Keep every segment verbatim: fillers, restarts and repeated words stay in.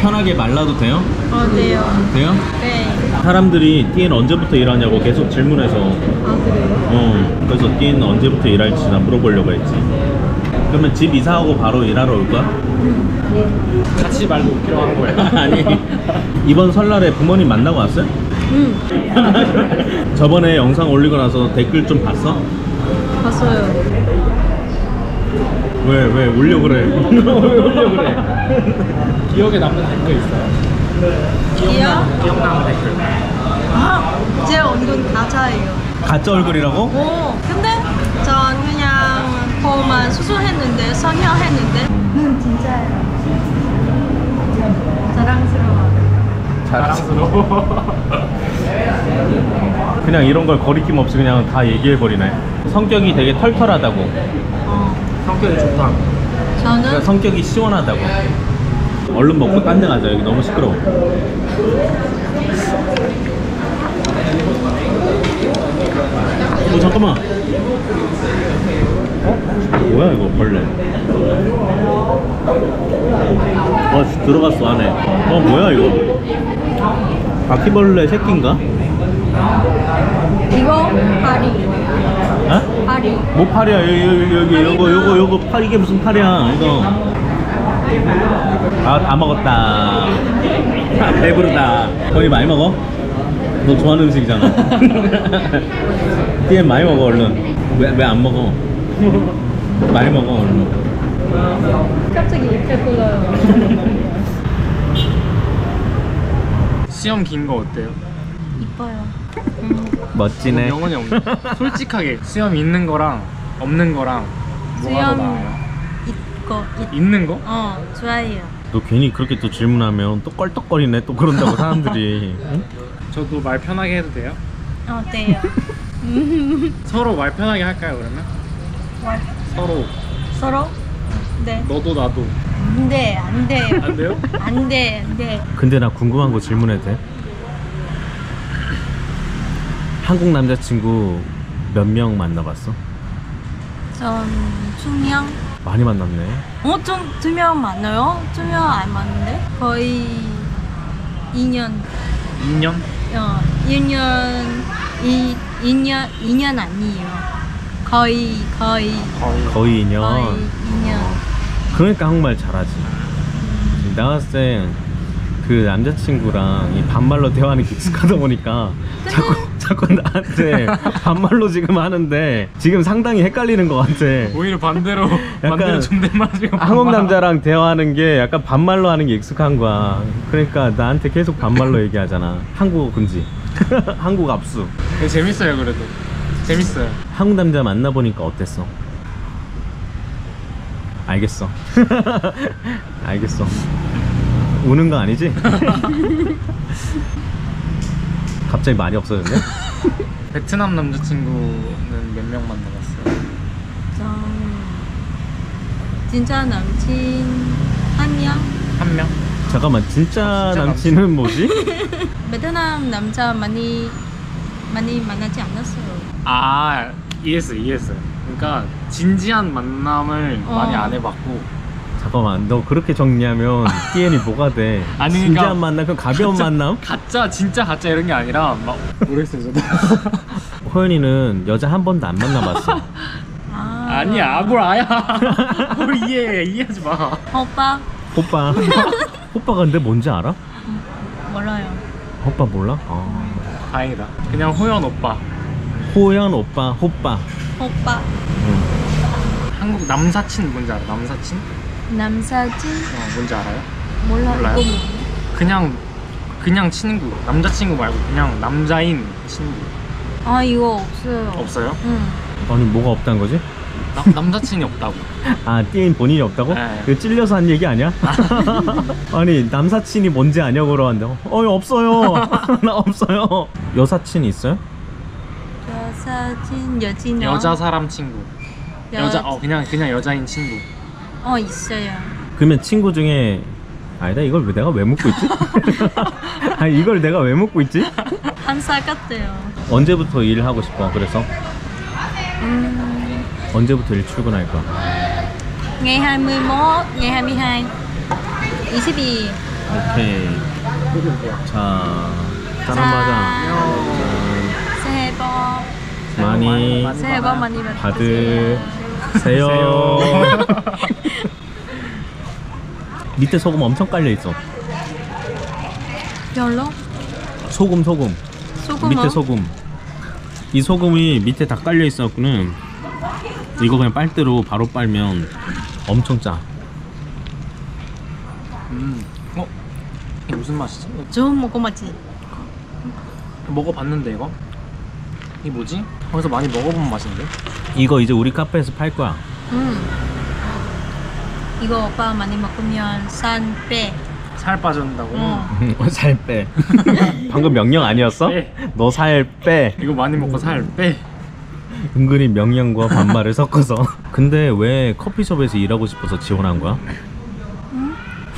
편하게 말라도 돼요? 어, 돼요. 돼요? 네. 사람들이 띠엔 언제부터 일하냐고 계속 질문해서 아, 그래요? 어 그래서 띠엔 언제부터 일할지 나 물어보려고 했지. 그러면 집 이사하고 바로 일하러 올 거야? 같이 말고 오기로 한 거예요. 아니 이번 설날에 부모님 만나고 왔어요? 응. 저번에 영상 올리고 나서 댓글 좀 봤어? 봤어요. 왜 왜 울려 그래? 왜 울려 그래? 기억에 남는 댓글 있어요? 기억? 기억나는 댓글. 아, 제 얼굴 가짜예요. 가짜 얼굴이라고? 오, 근데 전 그냥 코만 수술했는데, 성형했는데. 응, 진짜예요. 자랑스러워. 자랑스러워. 그냥 이런 걸 거리낌 없이 그냥 다 얘기해버리네. 성격이 되게 털털하다고. 어, 성격이 좋다. 저는 그러니까 성격이 시원하다고. 얼른 먹고 딴 데 가자. 여기 너무 시끄러워. 어 잠깐만. 어? 뭐야 이거 벌레. 와 들어갔어 안에. 어 뭐야 이거. 바퀴벌레 새끼인가? 이거 파리. 어? 파리. 뭐 팔이야 여기 여기 여기 요거 요거 요거 팔 이게 무슨 팔이야 이거. 아 다 먹었다. 아, 배부르다. 거의 많이 먹어? 너 좋아하는 음식이잖아. 띠엔 많이 먹어 얼른. 왜 왜 안 먹어? 많이 먹어 얼른. 갑자기 이렇게 불러요. 시험 긴 거 어때요? 이뻐요. 멋지네. 영혼이 없네. 솔직하게 시험 있는 거랑 없는 거랑 뭐가 더 수염 나아요? 있고 있. 있는 거? 어, 좋아해요. 너 괜히 그렇게 또 질문하면 또 껄떡거리네 또 그런다고 사람들이. 응? 저도 말 편하게 해도 돼요? 어, 돼요. 서로 말 편하게 할까요 그러면? 와, 서로 서로? 네. 너도 나도 안 돼, 안 돼. 안 돼요? 안 돼, 안 돼. 근데 나 궁금한 거 질문해도 돼? 한국 남자친구 몇 명 만나봤어? 전 두 명. 많이 만났네. 어, 좀 두 명 많아요? 두 명 안 맞는데? 거의 이 년. 이 년? 어, 일 년, 이, 이 년, 이 년 아니에요. 거의, 거의, 거의 거의 이 년. 거의 이 년. 그러니까 한국말 잘하지. 내가 봤을 땐 그 남자친구랑 이 반말로 대화하는 게 익숙하다 보니까 자꾸 자꾸 나한테 반말로 지금 하는데 지금 상당히 헷갈리는 것 같아. 오히려 반대로 약간 반대로 존댓말 지금 한국 남자랑 대화하는 게 약간 반말로 하는 게 익숙한 거야. 그러니까 나한테 계속 반말로 얘기하잖아. 한국어 금지. 한국 압수. 네, 재밌어요 그래도 재밌어요. 한국 남자 만나보니까 어땠어? 알겠어. 알겠어. 우는 거 아니지? 갑자기 말이 없어졌네? 베트남 남자친구는 몇 명 만나봤어요? 전 진짜 남친 한 명? 한 명? 잠깐만 진짜, 진짜 남친은 뭐지? 베트남 남자 많이 많이 만나지 않았어요. 아 이해했어요 이해했어요. 그러니까 진지한 만남을 어. 많이 안 해봤고. 잠깐만 너 그렇게 정리하면 띠엔이 뭐가 돼? 아니, 진지한 그러니까 만남 그럼 가벼운 가짜, 만남? 가짜 진짜 가짜 이런 게 아니라 막 모르겠어요 저도. 호연이는 여자 한 번도 안 만나봤어. 아, 아니야 뭘 아야. 뭘 이해해 이해하지 마. 오빠 오빠. 오빠가 근데 뭔지 알아? 몰라요. 오빠 몰라? 아. 다행이다. 그냥 호연 오빠. 호연 오빠, 호빠. 오빠 응. 한국 남사친 뭔지 알아? 남사친? 남사친 어 뭔지 알아요? 몰라. 몰라요? 이거 뭐- 그냥 그냥 친구 남자친구 말고 그냥 남자인 친구. 아 이거 없어요. 없어요? 응. 아니 뭐가 없다는 거지? 나, 남사친이 없다고. 아 띠엔 본인이 없다고? 네. 이거 찔려서 한 얘기 아니야? 아니 남사친이 뭔지 아냐고 물어봤는데 어 없어요. 나 없어요. 여사친 있어요? 여사친 여진 여자 사람 친구. 여- 여자 어 그냥 그냥 여자인 친구. 어 있어요. 그러면 친구 중에 아니다 이걸 왜 내가 왜 묻고 있지? 아니 이걸 내가 왜 묻고 있지? 한 살 같아요. 언제부터 일을 하고 싶어? 그래서 음, 언제부터 일 출근할 거야? ngày hai mươi mốt, ngày hai mươi hai, 이십이 오케이. 자, 짠 한번 하자. 새해 복 많이 새해 복 많이 받으세요. 밑에 소금 엄청 깔려 있어. 별로? 소금 소금. 소금은? 밑에 소금. 이 소금이 밑에 다 깔려 있었구나. 이거 그냥 빨대로 바로 빨면 엄청 짜. 음. 어? 이게 무슨 맛이지? 좀 먹어봤지? 먹어봤는데 이거? 이게 뭐지? 거기서 많이 먹어본 맛인데? 이거 이제 우리 카페에서 팔 거야. 음. 이거 오빠 많이 먹으면 산 빼. 살 빠진다고? 어. 살 빼. 방금 명령 아니었어? 빼. 너 살 빼. 이거 많이 먹고 살 빼. 은근히 명령과 반말을 섞어서. 근데 왜 커피숍에서 일하고 싶어서 지원한 거야? 응?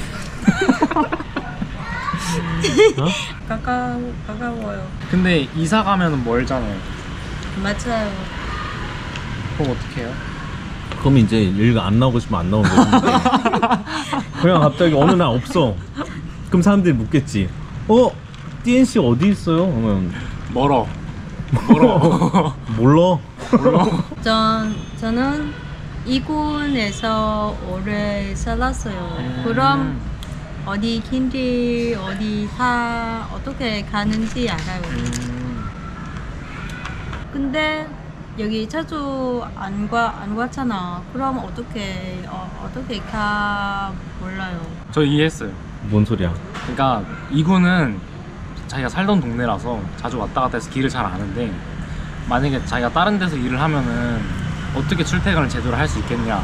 어? 가까워, 가까워요. 근데 이사 가면은 멀잖아요. 맞아요. 그럼 어떻게 해요? 그럼 이제 일 안 나오고 싶으면 안 나오는 거지. 그냥 갑자기 어느 날 없어. 그럼 사람들이 묻겠지. 어? 디엔씨 어디 있어요? 그러면 멀어. 멀어. 몰라. 전, 저는 이군에서 오래 살았어요. 음. 그럼 어디 긴지 어디 다 어떻게 가는지 알아요. 음. 근데 여기 자주 안 가, 안 갔잖아. 그럼 어떻게 어, 어떻게 가 몰라요. 저 이해했어요. 뭔 소리야? 그러니까 이구는 자기가 살던 동네라서 자주 왔다 갔다 해서 길을 잘 아는데, 만약에 자기가 다른 데서 일을 하면은 어떻게 출퇴근을 제대로 할 수 있겠냐.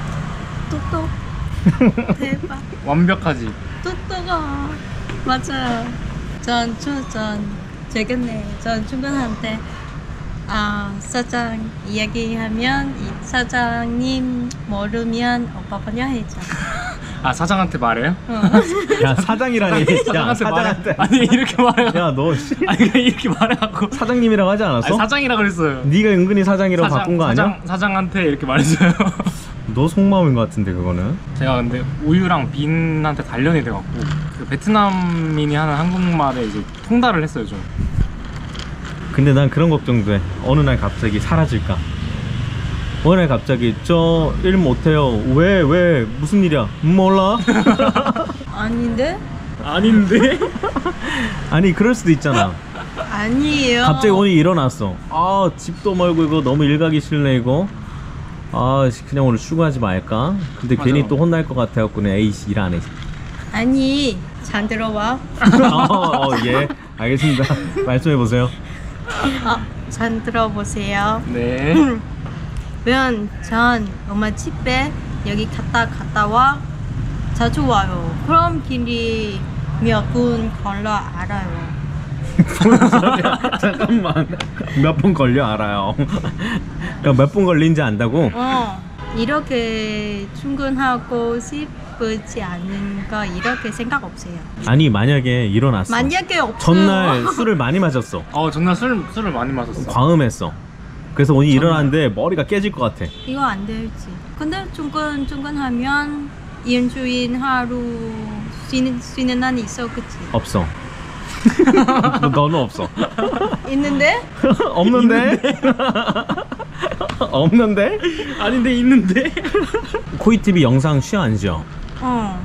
똑똑 대박. 완벽하지. 똑똑아 맞아요. 전, 전, 전 최근에 전 중간한테 아 사장 이야기하면 이 사장님 모르면 오빠 번역해줘. 아, 사장한테 말해요? 어. 야 사장이라니. 야 사장한테 말해. 사장한테. 아니 이렇게 말해요. 야 너 씨. 아니 그냥 이렇게 말해갖고. 사장님이라고 하지 않았어? 아니, 사장이라 그랬어요. 네가 은근히 사장이라고 바꾼 거 아니야? 사장, 사장한테 이렇게 말했어요. 너 속마음인 거 같은데 그거는. 제가 근데 우유랑 빈한테 단련이 돼갖고 그 베트남인이 하는 한국말에 이제 통달을 했어요 좀. 근데 난 그런 걱정도 해. 어느 날 갑자기 사라질까? 어느 날 갑자기 저 일 못해요. 왜? 왜? 무슨 일이야? 몰라? 아닌데? 아닌데? 아니 그럴 수도 있잖아. 아니에요. 갑자기 오늘 일어났어. 아 집도 멀고 이거 너무 일 가기 싫네 이거. 아 그냥 오늘 출근하지 말까? 근데 맞아. 괜히 또 혼날 것 같아갖고 그냥 에이씨 일 안 해. 아니 잘 들어와. 어, 어, 예 알겠습니다. 말씀해 보세요. 어, 잘 들어보세요. 네. 면 전 엄마 집에 여기 갔다 갔다 와 자주 와요. 그럼 길이 몇 분 걸려 알아요. 무슨 소리야? 잠깐만 몇 분 걸려 알아요. 그러니까 몇 분 걸린지 안다고? 어 이렇게 출근하고 싶지 않은 거 이렇게 생각 없어요. 아니 만약에 일어났어. 만약에 없어요. 전날 술을 많이 마셨어. 어 전날 술 술을 많이 마셨어. 과음했어. 그래서 오늘 전날. 일어났는데 머리가 깨질 것 같아. 이거 안 되지. 근데 출근 출근하면 일주일 하루 쉬는 쉬는 날 있어, 그치? 없어. 너는 없어. 있는데? 없는데? 없는데? 아닌데 있는데? 코이티비 영상 쉬어 안 쉬어? 어.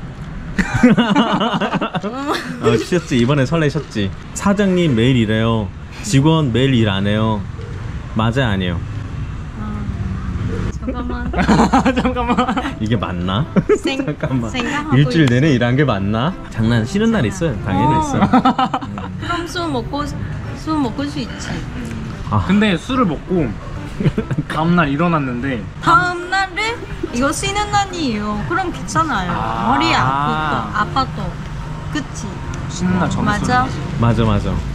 어, 쉬었지. 이번에 설레 쉬었지. 사장님 매일 일해요. 직원 매일 일 안 해요. 맞아요 아니에요? 어. 잠깐만. 잠깐만. 이게 맞나? 생- 잠깐만. 생각하고 일주일 있어. 내내 일한 게 맞나? 장난 싫은 날 있어요. 당연히 어. 있어. 그럼 술 먹고 술 먹을 수 있지. 아, 근데 술을 먹고 다음날 일어났는데 다음 날에 이거 쉬는 날이에요. 그럼 괜찮아요. 아. 머리 아프고 아파도 그치? 쉬는 날 전에 맞아. 술을 맞아 맞아.